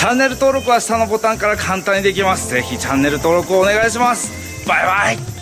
チャンネル登録は下のボタンから簡単にできます。ぜひチャンネル登録をお願いします。バイバイ。